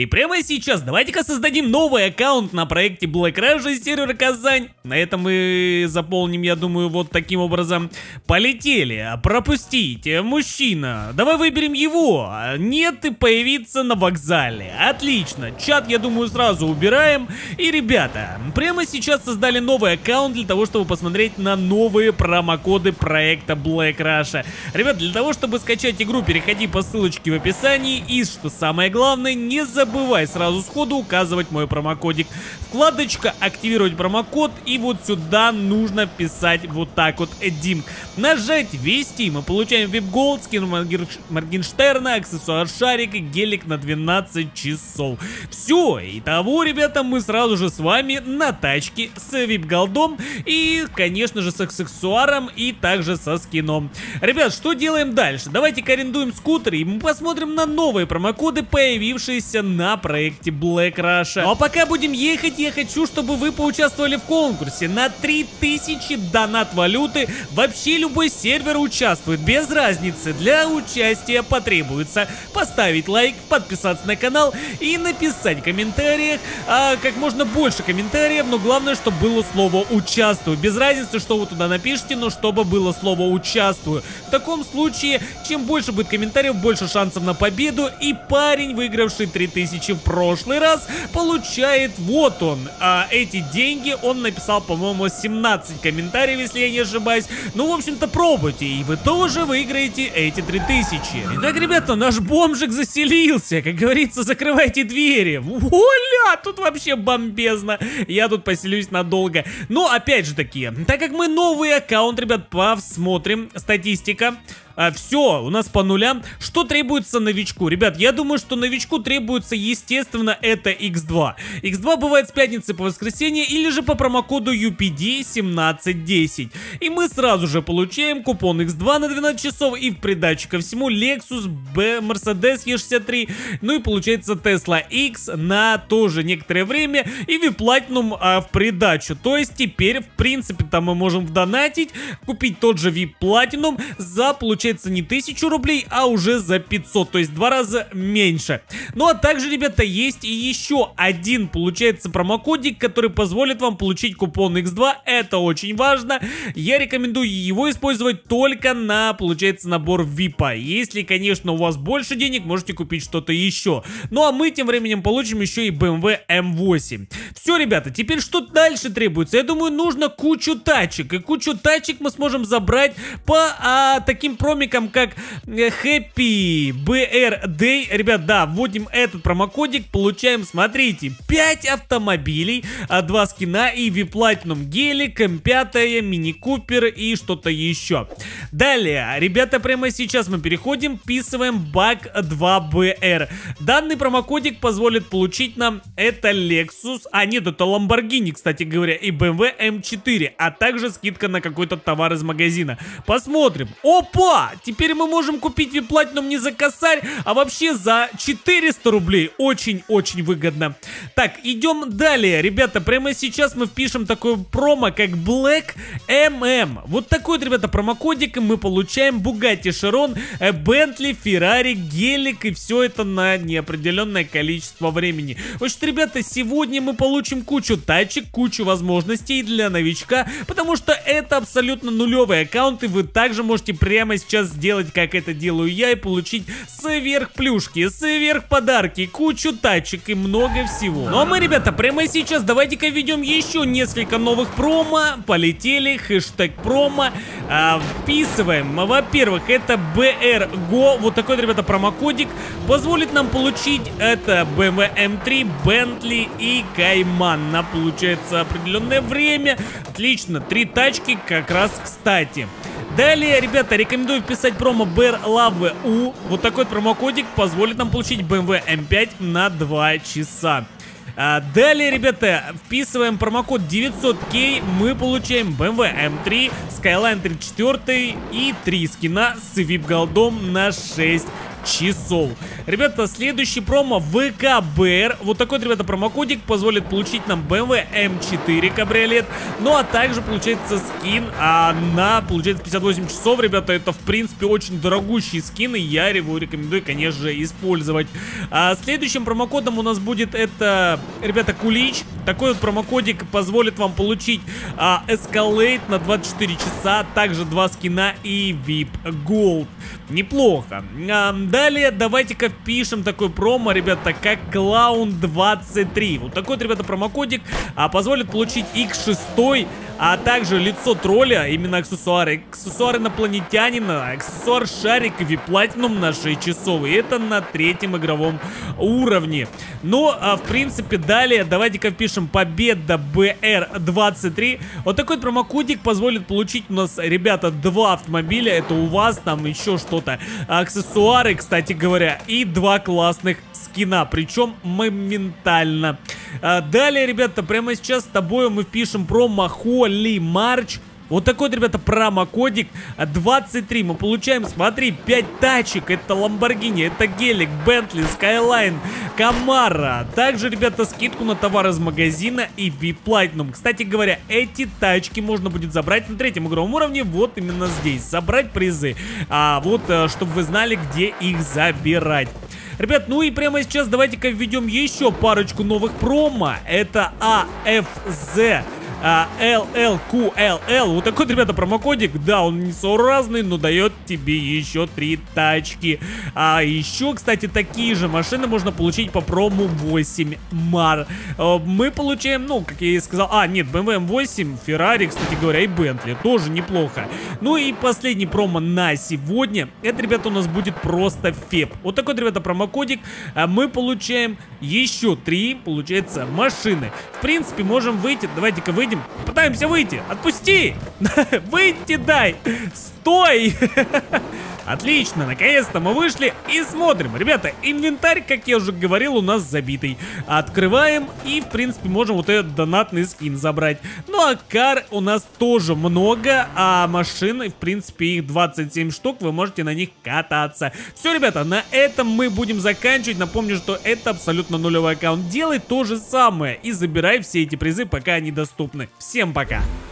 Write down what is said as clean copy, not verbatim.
И прямо сейчас давайте-ка создадим новый аккаунт на проекте Black Rush из сервера Казань. На этом мы заполним, я думаю, вот таким образом. Полетели. Пропустить. Мужчина. Давай выберем его. Нет, и появиться на вокзале. Отлично. Чат, я думаю, сразу убираем. И, ребята, прямо сейчас создали новый аккаунт для того, чтобы посмотреть на новые промокоды проекта Black Rush. Ребят, для того, чтобы скачать игру, переходи по ссылочке в описании. И, что самое главное, не забывай сразу сходу указывать мой промокодик. Вкладочка «Активировать промокод», и вот сюда нужно писать вот так вот «Дим». Нажать «Ввести», мы получаем VIP Gold, скин Моргенштерна, аксессуар шарик и гелик на 12 часов. Все, итого, ребята, мы сразу же с вами на тачке с VIP Голдом и, конечно же, с аксессуаром и также со скином. Ребят, что делаем дальше? Давайте-ка арендуем скутер и мы посмотрим на новые промокоды, появившиеся на проекте Black Rush. Ну а пока будем ехать, я хочу, чтобы вы поучаствовали в конкурсе на 3000 донат валюты. Вообще любой сервер участвует, без разницы. Для участия потребуется поставить лайк, подписаться на канал и написать в комментариях как можно больше комментариев, но главное, чтобы было слово «участвую». Без разницы, что вы туда напишите, но чтобы было слово «участвую». В таком случае, чем больше будет комментариев, больше шансов на победу, и парень, выигравший 3000 в прошлый раз, получает вот он. Эти деньги он написал, по-моему, 17 комментариев, если я не ошибаюсь. Ну, в общем-то, пробуйте, и вы тоже выиграете эти 3000. Итак, ребята, наш бомжик заселился. Как говорится, закрывайте двери. Оля, тут вообще бомбезно. Я тут поселюсь надолго. Но, опять же таки, так как мы новый аккаунт, ребят, посмотрим. Статистика. Все, у нас по нулям. Что требуется новичку? Ребят, я думаю, что новичку требуется, естественно, это X2. X2 бывает с пятницы по воскресенье или же по промокоду UPD 1710. И мы сразу же получаем купон X2 на 12 часов и в придачу ко всему Lexus, Mercedes E63, ну и получается Tesla X на тоже некоторое время и VIP Platinum в придачу. То есть теперь, в принципе, там мы можем вдонатить, купить тот же VIP Platinum за, получается, не 1000 рублей, а уже за 500, то есть в 2 раза меньше. Ну а также, ребята, есть и еще один, получается, промокодик, который позволит вам получить купон X2. Это очень важно. Я рекомендую его использовать только на, получается, набор VIP. Если, конечно, у вас больше денег, можете купить что-то еще. Ну а мы тем временем получим еще и BMW M8. Все, ребята, теперь что дальше требуется? Я думаю, нужно кучу тачек. И кучу тачек мы сможем забрать по таким промикам, как Happy BR Day. Ребят, да, вводим этот промокодик, получаем, смотрите, 5 автомобилей, 2 скина и VIP Platinum гелик, М5, Мини Купер и что-то еще. Далее, ребята, прямо сейчас мы переходим, вписываем бак 2BR. Данный промокодик позволит получить нам это Lexus, нет, это Lamborghini, кстати говоря, и BMW M4, а также скидка на какой-то товар из магазина. Посмотрим. Опа! Теперь мы можем купить VIP Platinum не за косарь, а вообще за 400 рублей. Очень-очень выгодно. Так, идем далее. Ребята, прямо сейчас мы впишем такое промо, как Black MM. Вот такой вот, ребята, промокодик, и мы получаем Bugatti Chiron, Bentley, Ferrari, гелик, и все это на неопределенное количество времени. В общем, ребята, сегодня мы получим кучу тачек, кучу возможностей для новичка, потому что это абсолютно нулевый аккаунт, и вы также можете прямо сейчас сделать, как это делаю я, и получить сверх плюшки, сверх подарки, кучу тачек и много всего. Ну а мы, ребята, прямо сейчас давайте-ка введем еще несколько новых промо. Полетели, хэштег промо. Вписываем, во-первых, это BRGO, вот такой, ребята, промокодик позволит нам получить это BMW M3, Bentley и Cayman на, получается, определенное время. Отлично, 3 тачки как раз кстати. Далее, ребята, рекомендую вписать промо BRLOVEU. Вот такой промокодик позволит нам получить BMW M5 на 2 часа. Далее, ребята, вписываем промокод 900K, мы получаем BMW M3, Skyline 34 и 3 скина с VIP голдом на 6 часов. Ребята, следующий промо ВКБР. Вот такой, ребята, промокодик позволит получить нам BMW M4 кабриолет. Ну, а также получается скин на, получается, 58 часов. Ребята, это, в принципе, очень дорогущий скин, и я его рекомендую, конечно же, использовать. Следующим промокодом у нас будет это, ребята, Кулич. Такой вот промокодик позволит вам получить Escalade на 24 часа, также 2 скина и VIP Gold. Неплохо. Далее давайте-ка впишем такой промо, ребята, как Clown 23. Вот такой вот, ребята, промокодик позволит получить X6, а также лицо тролля, именно аксессуары инопланетянина, аксессуар шарик и платинум на 6 часов. И это на 3-м игровом уровне. Ну, в принципе, далее давайте-ка впишем Победа BR23. Вот такой вот промокодик позволит получить у нас, ребята, 2 автомобиля. Это у вас там еще что-то. Аксессуары, кстати говоря, и 2 классных скина, причем моментально. Далее, ребята, прямо сейчас с тобой мы впишем промо Холли Марч. Вот такой вот, ребята, промокодик 23. Мы получаем, смотри, 5 тачек. Это Lamborghini, это Гелик, Bentley, Skyline, Camaro. Также, ребята, скидку на товар из магазина и VIP Platinum. Кстати говоря, эти тачки можно будет забрать на 3-м игровом уровне. Вот именно здесь. Забрать призы. Вот, чтобы вы знали, где их забирать. Ребят, ну и прямо сейчас давайте-ка введем еще парочку новых промо. Это AFZ. LLQLL. Вот такой, ребята, промокодик. Да, он несуразный, но дает тебе еще 3 тачки. Еще, кстати, такие же машины можно получить по промо 8 Мар. Мы получаем, ну, как я и сказал, нет, BMW M8, Ferrari, кстати говоря, и Bentley. Тоже неплохо. Ну и последний промо на сегодня. Это, ребята, у нас будет просто феп. Вот такой, ребята, промокодик. Мы получаем еще 3, получается, машины. В принципе, можем выйти. Давайте-ка выйдем. Пытаемся выйти. Отпусти! Выйти дай! Стой! Отлично, наконец-то мы вышли и смотрим. Ребята, инвентарь, как я уже говорил, у нас забитый. Открываем и, в принципе, можем вот этот донатный скин забрать. Ну, а кар у нас тоже много, а машин, в принципе, их 27 штук, вы можете на них кататься. Все, ребята, на этом мы будем заканчивать. Напомню, что это абсолютно нулевой аккаунт. Делай то же самое и забирай все эти призы, пока они доступны. Всем пока!